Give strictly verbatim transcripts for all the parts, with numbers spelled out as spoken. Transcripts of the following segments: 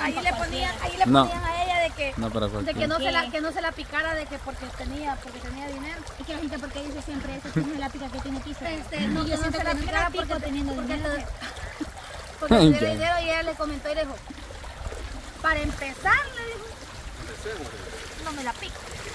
Ahí le ponían, ahí le No. ponían a ella de que, No para de cualquiera. que no se la, que no se la picara de que porque tenía, porque tenía dinero. Es que la gente porque dice siempre eso, tiene la pica que tiene piso. Este, no, Y que yo no siento se la que no picara pico porque teniendo porque dinero. te- porque tenía Ya. dinero y ella le comentó y le dijo, para empezar le dijo, no me la pico.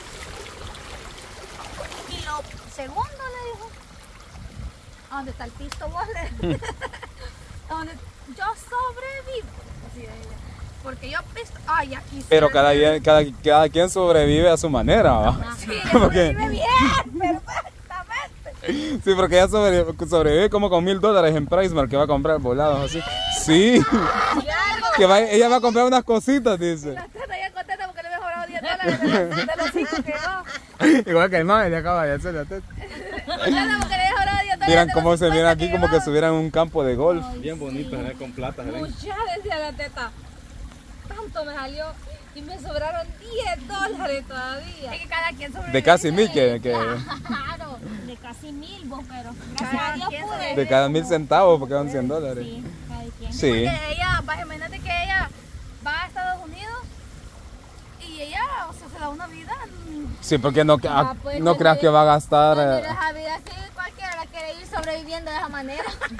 Y lo segundo le dijo, ¿a dónde está el pisto vos? Le dijo. ¿A dónde? Yo sobrevivo. Así de ella. Porque yo pisto, ay, aquí Pero cada, día- cada, cada quien sobrevive a su manera, ¿va? Sí, ella Porque- sobrevive bien, perfectamente. Sí, porque ella sobrevive, sobrevive como con mil dólares en Pricemark que va a comprar volados así. Sí, Claro. que va, ella va a comprar unas cositas, dice. La teta ya contenta porque le había cobrado diez dólares de los, de los cinco que no. Igual que el man, le acaba de hacer la teta. Contenta porque le había cobrado diez dólares Miran de cómo los se miran cincuenta aquí como que llevaba. estuvieran en un campo de golf. Bien bonito, ¿eh? Con plata, ¿eh? Mucha decía la teta. Tanto me salió y me sobraron diez dólares todavía. Es que cada quien sobrevive. De casi mil que, que Claro, de casi mil vos, pero gracias Cada a Dios quien pude. sobrevive. de cada mil centavos porque son cien dólares. Sí, cada quien. Sí. Porque ella, va, imagínate que ella va a Estados Unidos y ella, o sea, se da una vida. mm, Sí, porque no, Ah, ah, pues, no creas que va a gastar. Pero eh, esa vida así cualquiera la quiere ir sobreviviendo de esa manera.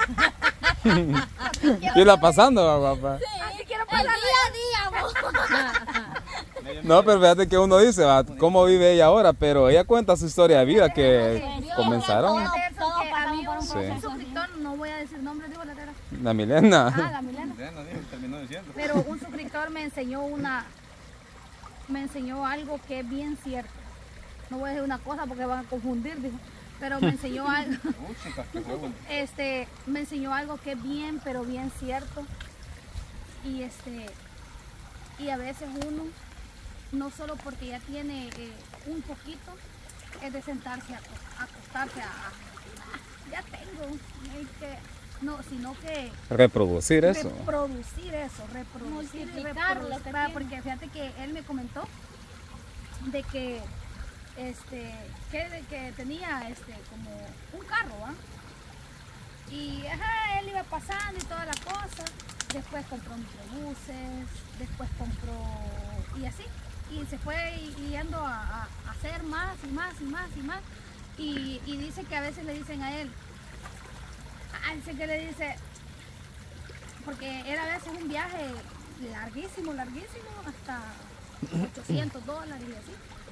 ¿Qué la pasando, va, papá? Así quiero El pasar. día a día, vos. No, pero fíjate que uno dice, va, ¿cómo vive ella ahora? Pero ella cuenta su historia de vida que comenzaron. Todos- Fíjate, todos que a pasamos mí por un un, Sí. un suscriptor, no voy a decir nombre, digo la tera. La Milena. Ah, la Milena. Ya no dijo, terminó diciendo. Pero un suscriptor me enseñó una, me enseñó algo que es bien cierto. No voy a decir una cosa porque van a confundir, dijo. Pero me enseñó algo, Uy, chicas, qué huevo. este, me enseñó algo que es bien, pero bien cierto. Y este, y a veces uno, no solo porque ya tiene eh, un poquito, es de sentarse a, a acostarse a, a- "Ah, ya tengo, hay que", no, sino que Reproducir eso. reproducir eso, reproducir y Multiplicar lo que reproducir. Ah, tiene. porque fíjate que él me comentó de que este que, de que tenía este como un carro, ¿va? Y ajá, él iba pasando y toda la cosa. Después compró microbuses, después compró y así. Y se fue y- yendo a, a- a hacer más y más y más y más. Y, y dice que a veces le dicen a él, ah, dice que le dice, porque era a veces un viaje larguísimo, larguísimo, hasta ochocientos dólares y así.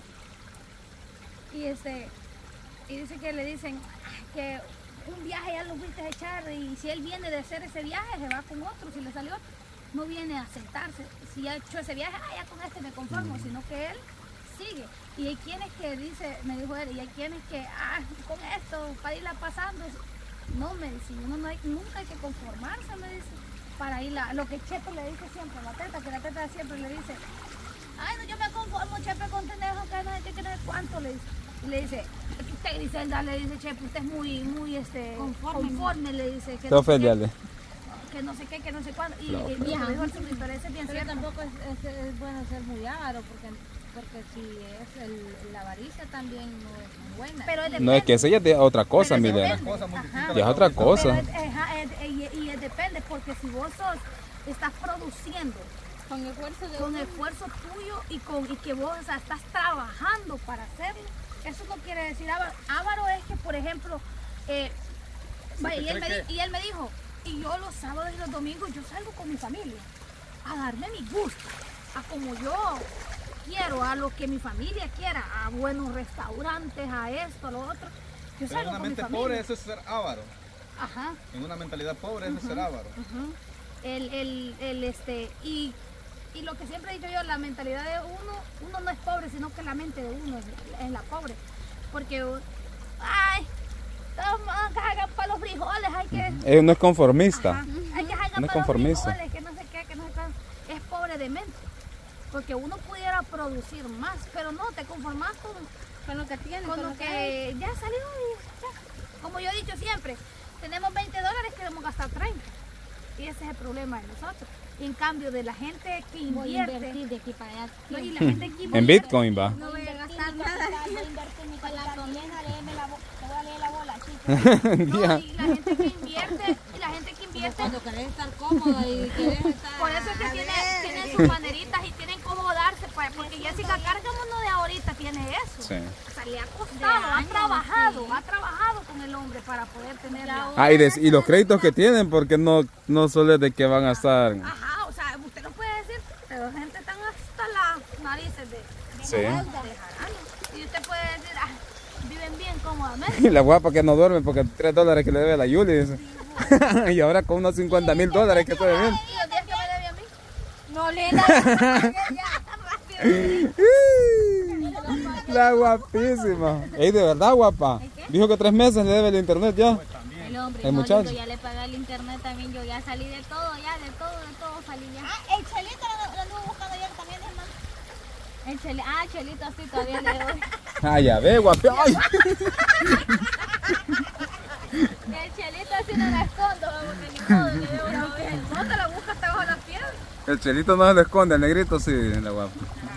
Y este, y dice que le dicen que un viaje ya lo fuiste a echar y si él viene de hacer ese viaje se va con otro, si le salió otro, no viene a sentarse. Si ya hecho ese viaje, ah, ya con este me conformo, sino que él sigue. Y hay quienes que dice, me dijo él, y hay quienes que, ah, con esto, para irla pasando. No, me dice, uno no hay, nunca hay que conformarse, me dice, para irla, lo que Chepe le dice siempre a la teta, que la teta siempre le dice, ay, no, yo me conformo, Chepe, con tener que no sé qué, que no sé cuánto, le dice. Y le dice, usted, Griselda, le dice Chepe, usted es muy, muy, este, Conforme. conforme, le dice, que Te no sé qué, ofende, que no sé qué, que no sé cuándo. Y, No. y vieja, dijo el suscriptor, ese es bien Pero cierto. tampoco es, es- es bueno ser muy avaro porque, porque si es el, la avaricia también no es buena. Pero es No, es que esa ya es otra cosa, Pero es Milena. depende. Cosa muy Ajá. distinta. Ya es otra cosa. Pero es- ajá, es- y, y es depende, porque si vos sos, estás produciendo con esfuerzo de con uno. esfuerzo tuyo y con y que vos, o sea, estás trabajando para hacerlo, eso no quiere decir avaro. Avaro es que, por ejemplo, eh, vaya, y, él me, di- y él me dijo, y yo los sábados y los domingos yo salgo con mi familia a darme mi gusto, a como yo quiero, a lo que mi familia quiera, a buenos restaurantes, a esto, a lo otro. Yo Pero en salgo una con mi mente familia. pobre eso es ser avaro. Ajá. En una mentalidad pobre eso es ser avaro. Ujú. el, el, el, este, y, y lo que siempre he dicho yo, la mentalidad de uno, uno no es pobre, sino que la mente de uno es, es la pobre. Porque, ay, hagan para los frijoles, hay que, Él no es conformista. ajá, hay que hagan No es para los conformista. frijoles, que no sé qué, que no sé qué. Es pobre de mente. Porque uno pudiera producir más, pero no, te conformas con, Con lo que tiene, con lo que ya salió y ya. Como yo he dicho siempre, tenemos veinte dólares, queremos gastar treinta. Y ese es el problema de nosotros. Y en cambio de la gente que Voy a invierte, invertir de aquí para allá. no, y la gente que invierte, En Bitcoin va. no voy a gastar nada. Voy a invertir mi capital. Léeme la bo- te voy a leer la bola, chico. No, y la gente que invierte, y la gente que invierte siete. Cuando querés estar cómoda y querés estar... Por eso es que tiene, tienen sus maneritas y tienen cómo darse, pues, porque Jessica Cárcamo de ahorita tiene eso. Sí. O sea, le ha costado, ha trabajado, ha trabajado con el hombre para poder tener la... Ah, y, de- y los créditos que tienen, porque no, no solo es de que van a estar... Ajá, o sea, usted no puede decir, pero gente están hasta las narices de, de, Sí. de jarano. Y usted puede decir, ah, viven bien cómodamente. Y la guapa que no duerme porque tres dólares que le debe a la Yuli, dice. Y ahora con unos cincuenta mil dólares que estoy debiendo. ¿Y los días que me debe a mí? No, linda. La guapísima. Ey, de verdad guapa. Dijo que tres meses le debe el internet ya. El hombre, El no, muchacho. lindo, ya le pagué el internet también, yo ya salí de todo, ya de todo, de todo salí ya. Ah, el Chelito lo, lo anduvo buscando ayer también, hermano. El cheli, ah, Chelito, sí, todavía le doy. Ah, ya ve, guapi. Ay. El Chelito sí no la escondo, porque ni modo, le debo una vez. No te la buscas hasta bajo la piedra. El chelito no se lo esconde, el negrito sí, la guapa.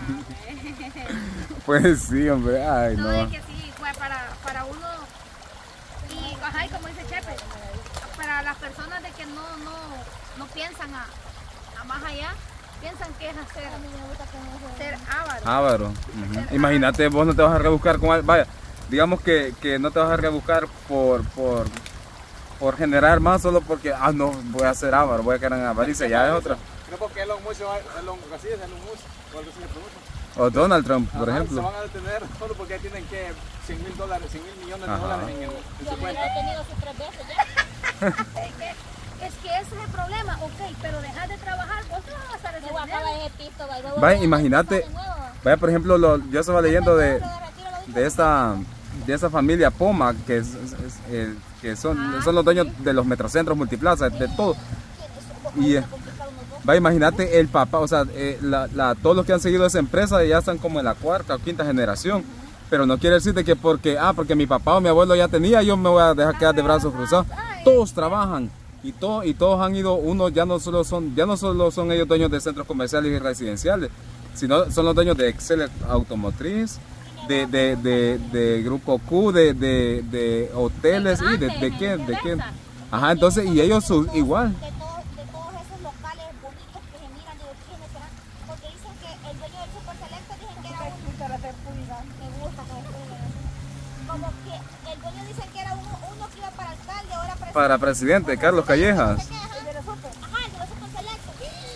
Pues sí, hombre. Ay, No, es no. que sí, pues para, para uno, y ajá, y como dice Chepe, para las personas de que no, no, no piensan a, a más allá, piensan que es hacer, ser avaro. Ávaro. Ujú. Imagínate, vos no te vas a rebuscar con al- vaya, digamos que, que no te vas a rebuscar por, por, por generar más solo porque, ah, no, voy a ser avaro, voy a quedar en avaricia, ya es otra. No porque Elon Musk, Elon, así es Elon Musk, o algo así se pronuncia. O Donald Trump, por Ajá, Se ejemplo. van a detener solo porque tienen que cien mil dólares, cien mil millones de Ajá. dólares en, el, en su cuenta. He tenido sus tres veces ya. Es que, es que ese es el problema, ok, pero dejar de trabajar, vos te vas a gastar ese Me voy a dinero. acabar ese pisto, va, y voy a Vaya, volver a imagínate, empezar de nuevo. vaya, por ejemplo, lo, yo estaba leyendo de, Lo de retiro lo dijo. de esta de esa familia Poma, que, es, es- es el- que son, son los dueños de los metrocentros, multiplaza, de todo. Y eh, va, imagínate el papá, o sea, eh, la, la- todos los que han seguido esa empresa ya están como en la cuarta o quinta generación. Pero no quiere decir de que porque, ah, porque mi papá o mi abuelo ya tenía, yo me voy a dejar quedar de brazos cruzados. Todos trabajan y, todo, y todos han ido, uno ya no solo son, ya no solo son ellos dueños de centros comerciales y residenciales, sino son los dueños de Excel Automotriz, de, de, de, de Grupo Q, de, de, de hoteles y de, de qué, de qué. Ajá, entonces, y ellos su- igual. De todos, de todos esos locales bonitos que se miran, digo, ¿quiénes serán? Porque dicen que el dueño del Super Selecto dicen que era uno. Me gusta que descubran. Como que el dueño dicen que era uno, uno que iba para alcalde, ahora presidente. Para presidente, Carlos Callejas. Ajá, el de los Super. Ajá, el de los Super Selecto.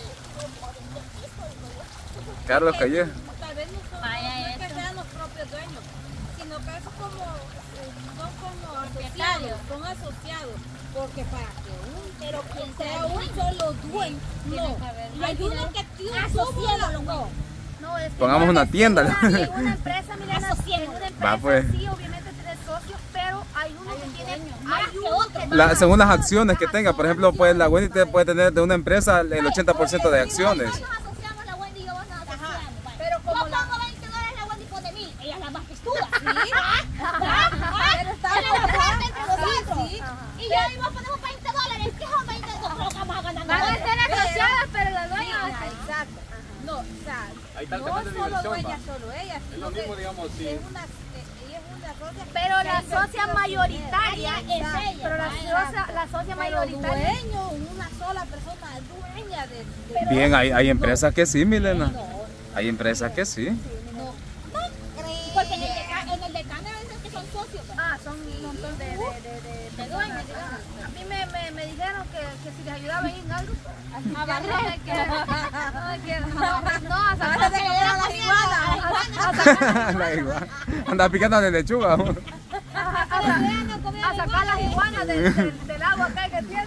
Carlos Callejas. Tal vez no son, no es que sean los propios dueños, sino que es como, eh, son como asociados, son asociados, porque para que un, pero quien sea un solo dueño, no, hay uno que tiene un solo, no. No, es que Pongamos no, una es que tienda. En una, en una empresa, Milena, en una empresa Va, pues. sí, obviamente tienes socios, pero hay uno que tiene, hay uno que La, según las acciones que tenga, por ejemplo, pues la Wendy te puede tener de una empresa el ochenta por ciento de acciones. Nos asociamos, la Wendy y yo nos asociamos. Pero como Yo la- pongo veinte dólares, la Wendy pone mil. Ella es la más pistuda. ¿Sí? Pero está entre nosotros. Y yo y vos ponemos veinte dólares. ¿Qué son veinte dólares? Vamos a ganar. van a ser asociadas, pero la dueña Exacto. No, o sea, Ahí está el no canal de solo diversión, ella, va. solo ella, Es sino lo que mismo, digamos, si es una, eh, ella es una socia. pero que la ha socia invertido mayoritaria su dinero. es ella. pero la socia, la socia mayoritaria Dueño, una sola persona dueña de, de Bien, hay, hay empresas que sí, Milena. Hay empresas que sí. Porque en el de Ca- en el de Cámara dicen que son socios. ah, son un montón de, de, de, de, de dueños, digamos. A mí me, me, me dijeron que, que si les ayudaba en algo, a barrer, que, no, que, no, no, a sacar que le dieron las iguanas. a, a sacar, La igual. Anda picando de lechuga. a, a, a sacar las iguanas de- de- del agua acá que tiene.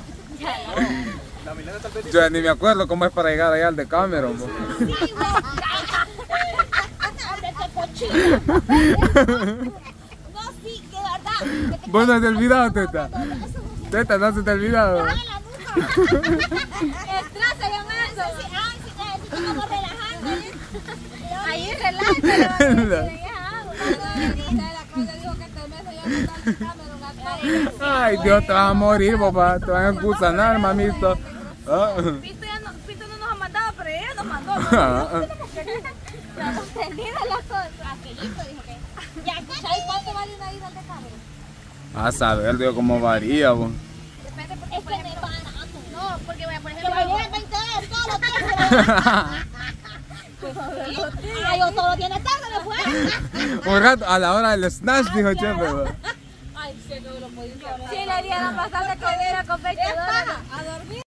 la Milena tal vez dice, Yo ni me acuerdo cómo es para llegar allá al de Cameron. bo. Sí, güey. Hombre, qué cochino. No, sí, de verdad. Que te Vos no te has olvidado, teta. No, no, eso es un- Teta, no se te ha olvidado. Ah, la nuca. Estrés se llama eso. Sí, ay, sí, ay, sí, estamos relajando. ¿eh? Ahí relájate. Ay, Dios, te vas a morir, papá. Te van a gusanar, mamito. Ah. Pito, ya no, Pito no nos ha mandado, pero ella nos mandó. Ah. Termina la cosa. Aquelito dijo que. Ya, ¿sabes cuánto vale una ida al de Cameron? A saber, Dios, cómo varía, bo. Depende porque, Es por que me ejemplo, van por Que ejemplo. me lleven veinte dólares todos los días. Pues sí. Ay, yo todo tiene tarde después. Un rato, a la hora del snatch, dijo Chepe. Ay, sí, no lo podía. Sí, le dieron bastante comida con veinte dólares. A dormir.